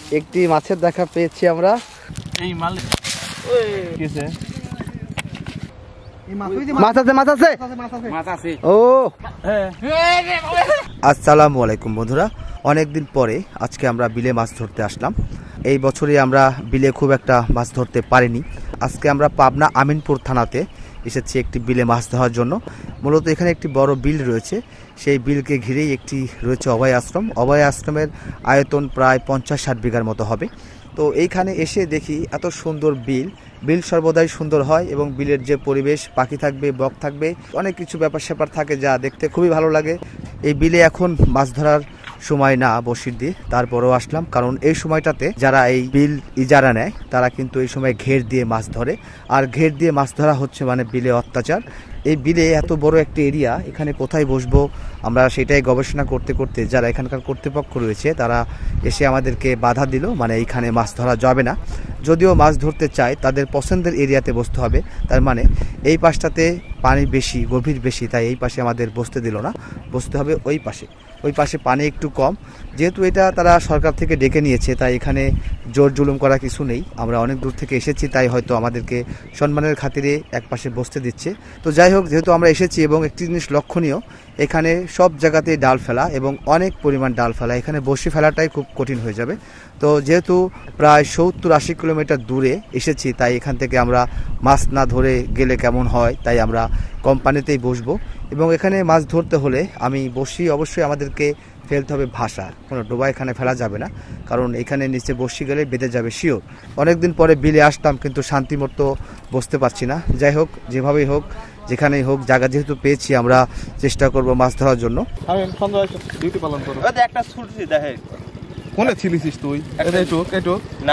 একটি মাছের দেখা পেয়েছি আমরা। এই মাল কিছে মাছ আছে ও আসসালামু আলাইকুম বন্ধুরা, অনেকদিন পরে আজকে আমরা বিলে মাছ ধরতে আসলাম। এই বছরে আমরা বিলে খুব একটা মাছ ধরতে পারিনি। আজকে আমরা পাবনা আমিনপুর থানাতে এসেছি একটি বিলে মাছ ধরার জন্য। মূলত এখানে একটি বড় বিল রয়েছে, সেই বিলকে ঘিরেই একটি রয়েছে অভয় আশ্রম। অভয় আশ্রমের আয়তন প্রায় 50-60 বিঘার মতো হবে। তো এইখানে এসে দেখি এত সুন্দর বিল সর্বদাই সুন্দর হয় এবং বিলের যে পরিবেশ, পাখি থাকবে, বক থাকবে, অনেক কিছু ব্যাপার স্যাপার থাকে যা দেখতে খুবই ভালো লাগে। এই বিলে এখন মাছ ধরার সময় না বসির দিয়ে, তারপরেও আসলাম কারণ এই সময়টাতে যারা এই বিল ইজারা নেয় তারা কিন্তু এই সময় ঘের দিয়ে মাছ ধরে। আর ঘের দিয়ে মাছ ধরা হচ্ছে মানে বিলে অত্যাচার। এই বিলে এত বড় একটা এরিয়া, এখানে কোথায় বসবো আমরা সেটাই গবেষণা করতে করতে যারা এখানকার কর্তৃপক্ষ রয়েছে তারা এসে আমাদেরকে বাধা দিল, মানে এইখানে মাছ ধরা যাবে না। যদিও মাছ ধরতে চায় তাদের পছন্দের এরিয়াতে বসতে হবে, তার মানে এই পাশটাতে পানি বেশি, গভীর বেশি, তাই এই পাশে আমাদের বসতে দিল না, বসতে হবে ওই পাশে পানি একটু কম। যেহেতু এটা তারা সরকার থেকে ডেকে নিয়েছে তাই এখানে জোর জুলুম করা কিছু নেই। আমরা অনেক দূর থেকে এসেছি তাই হয়তো আমাদেরকে সম্মানের খাতিরে এক পাশে বসতে দিচ্ছে। তো যাই হোক, যেহেতু আমরা এসেছি এবং একটি জিনিস লক্ষণীয়, এখানে সব জায়গাতে ডাল ফেলা এবং অনেক পরিমাণ ডাল ফেলা, এখানে বসি ফেলাটাই খুব কঠিন হয়ে যাবে। তো যেহেতু প্রায় 70-80 কিলোমিটার দূরে এসেছি তাই এখান থেকে আমরা মাছ না ধরে গেলে কেমন হয়, তাই আমরা কোম্পানিতেই বসবো। এবং এখানে মাছ ধরতে হলে আমি বসি অবশ্যই আমাদেরকে ফেলতে হবে ভাষা, কোনো ডোবা এখানে ফেলা যাবে না, কারণ এখানে নিচে বসি গেলে বেঁধে যাবে শিওর। অনেকদিন পরে বিলে আসলাম কিন্তু শান্তি মতো বসতে পারছি না। যাই হোক, যেভাবেই হোক, যেখানেই হোক, জায়গা যেহেতু পেয়েছি আমরা চেষ্টা করব মাছ ধরার জন্য। আমি সন্ধ্যা ডিউটি পালন করব। একটা ছুটছি দেখে কোনে ছিলিস তুই? এটো না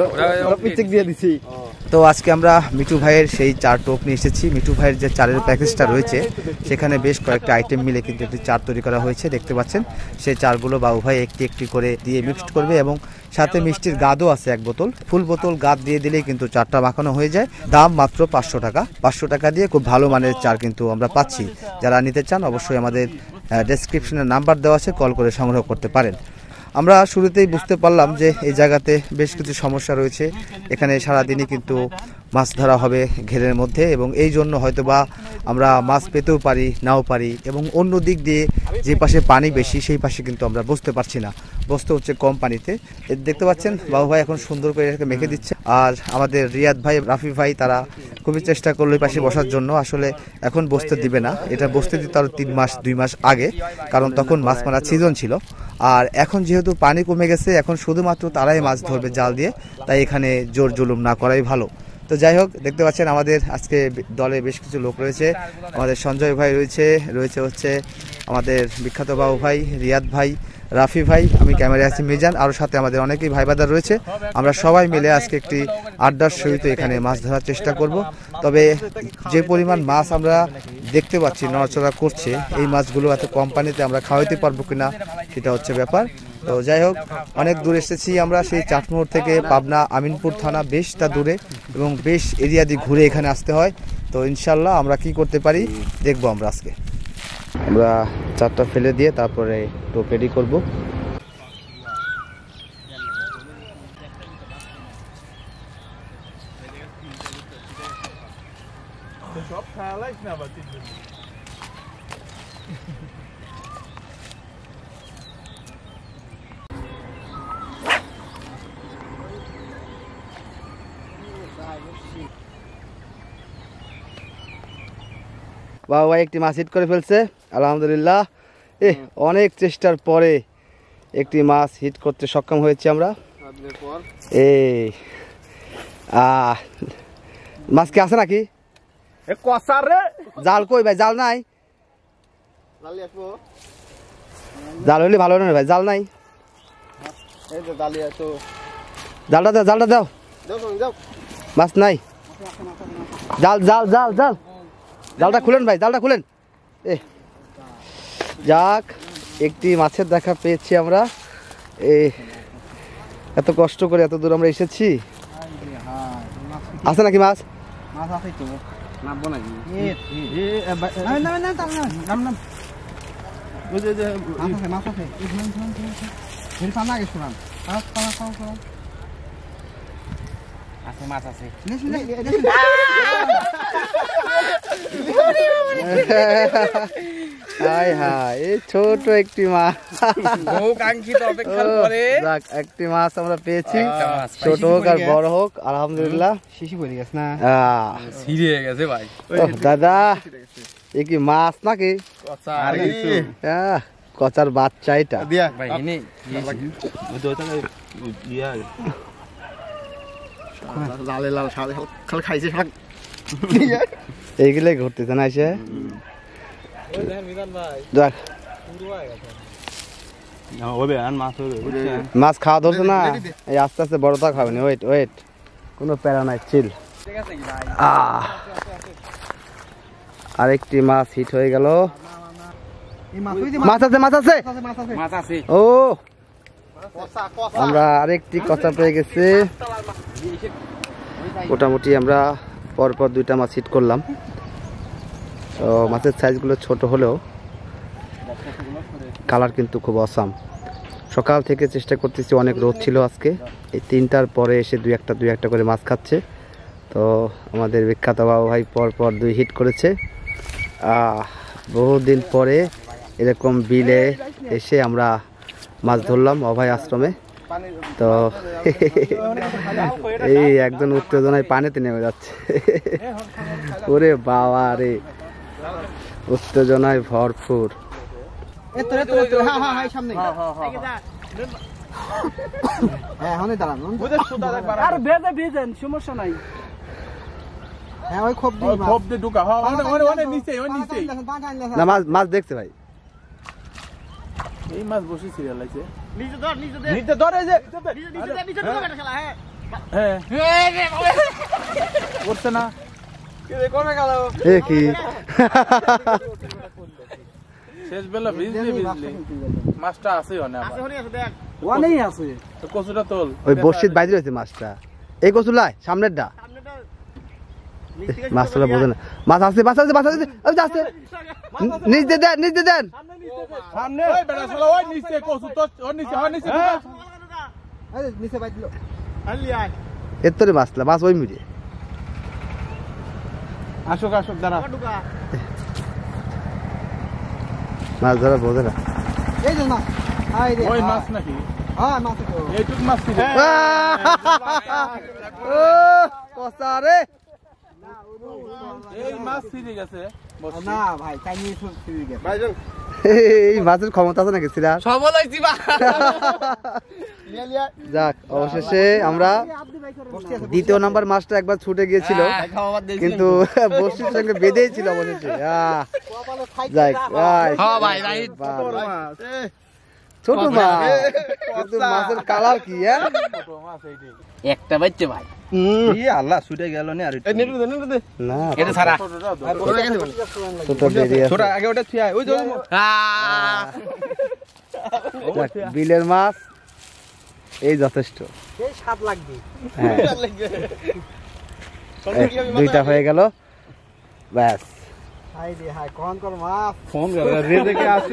পিচিক দিয়ে দিছি। তো আজকে আমরা মিঠু ভাইয়ের সেই চার টোপ নিয়ে এসেছি। মিঠু ভাইয়ের যে চারের প্যাকেজটা রয়েছে সেখানে বেশ কয়েকটা আইটেম মিলে কিন্তু একটি চার তৈরি করা হয়েছে, দেখতে পাচ্ছেন। সেই চারগুলো বাবু ভাই একটি একটি করে দিয়ে মিক্সড করবে এবং সাথে মিষ্টির গাদও আছে এক বোতল, ফুল বোতল গাদ দিয়ে দিলেই কিন্তু চারটা মাখানো হয়ে যায়। দাম মাত্র 500 টাকা। 500 টাকা দিয়ে খুব ভালো মানের চার কিন্তু আমরা পাচ্ছি। যারা নিতে চান অবশ্যই আমাদের ডেসক্রিপশনে নাম্বার দেওয়া আছে, কল করে সংগ্রহ করতে পারেন। আমরা শুরুতেই বুঝতে পারলাম যে এই জায়গাতে বেশ কিছু সমস্যা রয়েছে। এখানে সারাদিনই কিন্তু মাছ ধরা হবে ঘেরের মধ্যে এবং এই জন্য হয়তোবা আমরা মাছ পেতেও পারি, নাও পারি। এবং অন্য দিক দিয়ে যে পাশে পানি বেশি সেই পাশে কিন্তু আমরা বসতে পারছি না, বসতে হচ্ছে কম পানিতে। দেখতে পাচ্ছেন বাবু ভাই এখন সুন্দর করে এটাকে মেখে দিচ্ছে। আর আমাদের রিয়াদ ভাই, রাফি ভাই তারা খুবই চেষ্টা করলো এই পাশে বসার জন্য। আসলে এখন বসতে দিবে না, এটা বসতে দিতে আরও 3-2 মাস আগে, কারণ তখন মাছ মারার সিজন ছিল। আর এখন যেহেতু পানি কমে গেছে, এখন শুধুমাত্র তারাই মাছ ধরবে জাল দিয়ে, তাই এখানে জোর জুলুম না করাই ভালো। তো যাই হোক, দেখতে পাচ্ছেন আমাদের আজকে দলে বেশ কিছু লোক রয়েছে। আমাদের সঞ্জয় ভাই রয়েছে হচ্ছে আমাদের বিখ্যাত বাবু ভাই, রিয়াদ ভাই, রাফি ভাই, আমি ক্যামেরায় আছি মিজান, আরও সাথে আমাদের অনেকেই ভাই বাদার রয়েছে। আমরা সবাই মিলে আজকে একটি আড্ডার সহিত এখানে মাছ ধরার চেষ্টা করব। তবে যে পরিমাণ মাছ আমরা দেখতে পাচ্ছি নড়াচড়া করছে, এই মাছগুলো এত কম পানিতে আমরা খাওয়াইতে পারবো কিনা সেটা হচ্ছে ব্যাপার। তো যাই হোক, অনেক দূর এসেছি আমরা, সেই চাটমোড় থেকে পাবনা আমিনপুর থানা বেশটা দূরে এবং বেশ এরিয়া দিয়ে ঘুরে এখানে আসতে হয়। তো ইনশাল্লাহ আমরা কি করতে পারি দেখবো আমরা আজকে। আমরা চারটা ফেলে দিয়ে তারপরে টোপ রেডি করবো। সব খাওয়ালাইস না বাতি বাবা ভাই একটি মাছ হিট করে ফেলছে, আলহামদুলিল্লাহ। অনেক চেষ্টার পরে একটি মাছ হিট করতে সক্ষম হয়েছি আমরা। মাছ কি আছে নাকি? জাল কই ভাই? জাল নাই? জাল হইলে ভালো না ভাই, জাল নাই। জালটা দাও। মাছ নাই। জালটা খুলেন ভাই, জালটা খুলেন। যাক, একটি মাছের দেখা পেয়েছি আমরা। এত কষ্ট করে এত দূর আমরা এসেছি। আছে নাকি মাছ? আছে মাছ আছে হাই হাই এই ছোট একটি মাছ বহু কাঙ্ক্ষিত অপেক্ষার পরে যাক একটি মাছ আমরা পেয়েছি একটা মাছ ছোট হোক আর বড় হোক আলহামদুলিল্লাহ শিশি পড়ে গেছে না আহ, ছিড়ে গেছে ভাই ওহ, দাদা এ কি মাছ নাকি আর কিছু কচার বাচ্চা এটা দিয়া ভাই এনে ইয়া লালে লাল সাদা খাল খাইছে শাক এইগুলাই ঘুরতেছে না এসে যাক হবে আর মাছ হবে বুঝছেন মাছ খাওয়া ধরছে না এই আস্তে আস্তে বড়টা খাবেন ওয়েট ওয়েট কোনো প্যারা নাই চিল ঠিক আছে কি ভাই আরেকটি মাছ হিট হয়ে গেল মাছ আছে মাছ আছে মাছ আছে ও আমরা আরেকটি কচা পেয়ে গেছি মোটামুটি আমরা পরপর দুইটা মাছ হিট করলাম তো মাছের সাইজগুলো ছোট হলেও কালার কিন্তু খুব অসাম সকাল থেকে চেষ্টা করতেছি অনেক রোদ ছিল আজকে এই 3টার পরে এসে দুই একটা করে মাছ খাচ্ছে তো আমাদের বিখ্যাত বাবু ভাই পরপর 2 হিট করেছে বহুদিন পরে এরকম বিলে এসে আমরা মাছ ধরলাম অভয় আশ্রমে তো এই একজন উত্তেজনায় পানিতে নেমে যাচ্ছে ওরে বাবা রে উত্তেজনায় ভরপুর সমস্যা নাই খোপ দিয়ে ঢুকা অনেক নিচে না মাছ দেখছে ভাই এই মাছ বসে সিরিয়াল লাগছে নিতে ধর এই যে হ্যাঁ করছে না এ কি শেষ বেলা ভিজলি মাছটা আছে অনেক আছে তো কচুটা তোল ওই বর্ষিত বাইরে রয়েছে মাছটা এই কচুলাই সামনেরটা মাছটা বোঝে না মাছ আছে ওই যে আছে নিচ দিয়ে দেন সামনে ওই বেটা শালা ওই নিচে কচু তো ওর নিচে এর তোরে মাছলা মাছ ওই মিডিয়ে আসুক দাঁড়া মাছ ধরা বোঝে না ওই মাছ নাকি এইটুক মাছ ছিল ও কষা রে এই মাছ ছিঁড়ে গেছে না ভাই চাইনিজ ফিরে গেছে এই মাছের ক্ষমতা আছে নাকি সিরা সবল হইছি বা যাক অবশেষে আমরা দ্বিতীয় নাম্বার মাছটা একবার ছুটে গিয়েছিল কিন্তু বর্ষির সঙ্গে বেঁধেই ছিল অবশেষে যাক ভাই রাইট ছোট মাছ কিন্তু মাছের কালার কি একটা বাইতে ভাই আল্লাহ ছুটে গেল না আর না এটা ছাড়া ছোট বেরিয়ে ছোট আগে ওটা থিয়া ওই যে যাক বিলের মাছ এই যথেষ্ট সেই স্বাদ লাগবে হ্যাঁ দুইটা হয়ে গেল ব্যাস হাই রে হাই কোন কর মাছ ফোন করে রেজে কে আছে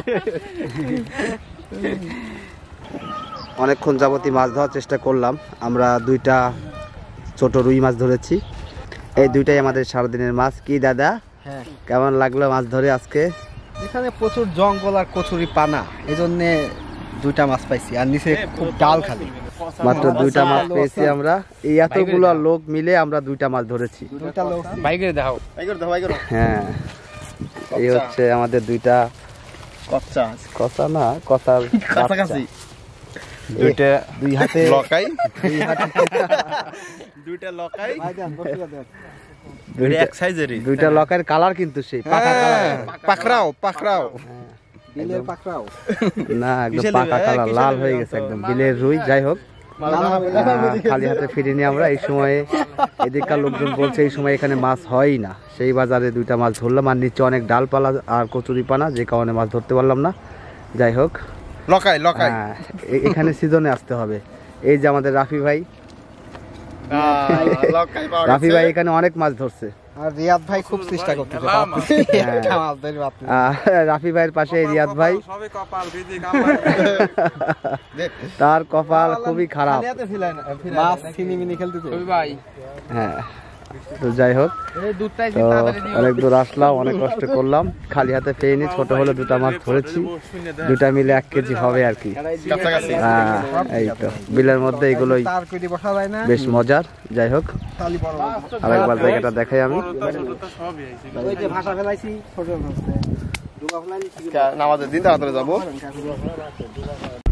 অনেকক্ষণ যাবতী মাছ ধরার চেষ্টা করলাম আমরা দুইটা ছোট রুই মাছ ধরেছি এই দুইটাই আমাদের সারাদিনের মাছ কি দাদা হ্যাঁ কেমন লাগলো মাছ ধরে আজকে এখানে প্রচুর জঙ্গল আর কচুরি পানা এজন্য দুইটা মাছ পাইছি আর নিচে খুব ডাল খালি মাত্র দুইটা মাছ পেয়েছি আমরা এই এতগুলো লোক মিলে আমরা দুইটা মাছ ধরেছি দুইটা লোক বাইকের দেখাও হ্যাঁ এই হচ্ছে আমাদের দুইটা কচা না কচার কাছাকাছি দুইটা দুই হাতে লকাই দুই হাতে দুইটা লকাই ভাই দেন বসিয়া দেন দুইটা এক সাইজেরই দুইটা লকের কালার কিন্তু সেই পাকা কালার পাকড়াও বিলের পাকড়াও না একদম পাকা কালার লাল হয়ে গেছে একদম বিলের রুই যাই হোক খালি হাতে ফিরিনি আমরা এই সময়ে এদিককার লোকজন বলছে এই সময় এখানে মাছ হয়ই না সেই বাজারে দুইটা মাছ ধরলাম আর নিচে অনেক ডালপালা আর কচুরি পানা যে কারণে মাছ ধরতে পারলাম না যাই হোক লকাই এখানে সিজনে আসতে হবে এই যে আমাদের রাফি ভাই রাফি ভাই এখানে অনেক মাছ ধরছে আর রিয়াদ ভাই খুব চেষ্টা করতেছে একটা মাছ ধরে বাপ রে। রাফি ভাইয়ের পাশে রিয়াদ ভাই, সবে কপাল বিধি তার কপাল খুবই খারাপ। মাছ ছিনিমিনি খেলতেছে ভাই হ্যাঁ, তো যাই হোক, তো অনেক দূর আসলাম, অনেক কষ্ট করলাম, খালি হাতে পেয়ে ছোট হলো দুটা মাছ ধরেছি, দুটা মিলে 1 কেজি হবে আর কি। হ্যাঁ, এই তো বিলের মধ্যে এগুলোই তার কইতে বসা যায় না, বেশ মজার। যাই হোক, তালি বড় আরেকবার জায়গাটা দেখাই আমি। ওই যে ভাষা ফেলাইছি ছোট মাছ ডুবা ফেলাইছি নামাজের দিন তাড়াতাড়ি যাবো।